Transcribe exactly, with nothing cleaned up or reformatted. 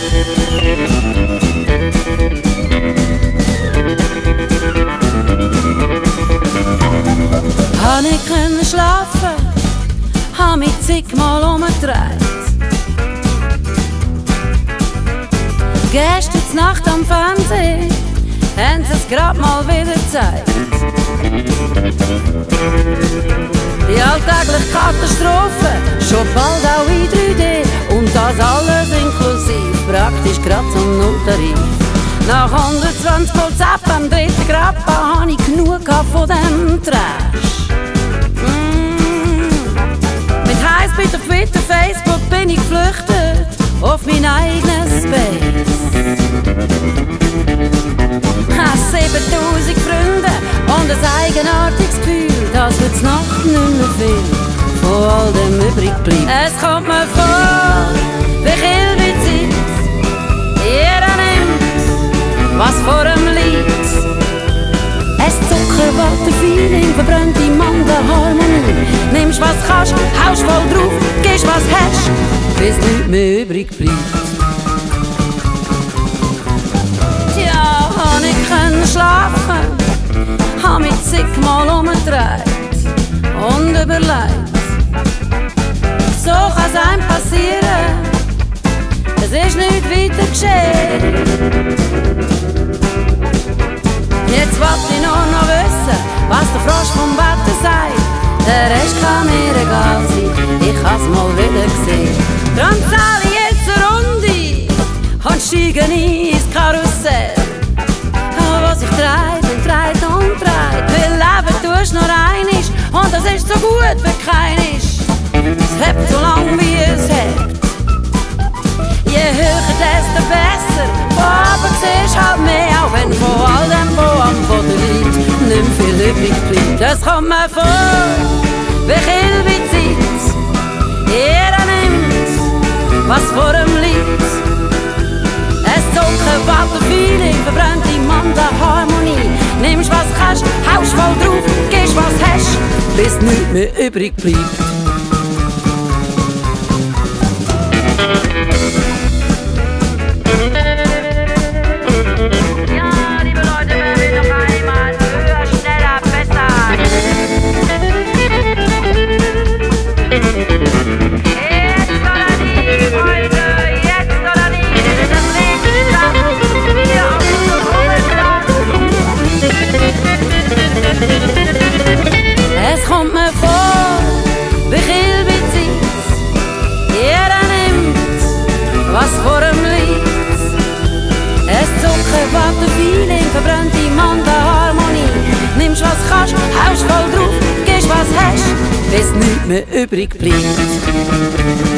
Han ich können schlafen, han mich zigmal umgedreht. Gestern Nacht am Fernsehen haben sie es grad mal wieder gezeigt. Die alltägliche Katastrophe, schon bald auch in drei D. Und das alles inklusiv, praktisch grad zum Nulltarif. Nach hundertzwanzig Volt Zapp am dritten Grappa hab ich genug von dem Trash. Mm. Mit Highspeed auf Twitter, Facebook bin ich geflüchtet auf mein eigenes Space. Hab siebentausend Freunde und ein eigenartiges Gefühl, dass heute Nacht nicht mehr viel von all dem übrig bleibt. Es kommt mir vor, wie Kilbezeit, jeder nimmt, was vor ihm liegt. Es Zuckerwatte-Feeling, verbrannte Mandelharmonie. Nimmst was kannst, haust voll drauf, gibst was hast, bis nichts mehr übrig bleibt. Tja, hab ich können schlafen, hab mich zigmal umgedreht und überlegt. So kann's einem passieren, es ist nicht weiter geschehen. Jetzt wollt ich nur noch wissen, was der Frosch vom Wetter sagt. Der Rest kann mir egal sein, ich hab's mal wieder gesehen. Drum zahl ich jetzt eine Runde und steige ein ins Karussell. Was sich dreht und dreht und dreht, weil Leben tust nur einisch und das ist so gut wie keinisch. Es hebt so lang wie es hebt. Je höher, desto besser. Von oben siehst halt mehr, auch wenn von all dem, was am Boden liegt, nicht mehr viel übrig bleibt. Das kommt mir vor, wie Kilbezeit. Jeder nimmt, was vor ihm liegt. Es Zuckerwatte-Feeling, verbrannte Mandelharmonie. Nimmst was kannst, haust voll drauf, gibst was hast, bis nichts mehr übrig bleibt. Ja, liebe Leute, wer will noch einmal höher, schneller, besser? Jetzt oder nie, Freunde, jetzt oder nie. Das Leben ist hier auf dem Ruheplatz. Es kommt mir vor, wie Kilbezeit. Jeder nimmt, was vor ihm liegt. Es Zuckerwatte-Feeling, verbrannte Mandelharmonie. Nimmst was kannst, haust voll drauf, gibst was hast, bis nichts mehr übrig bleibt.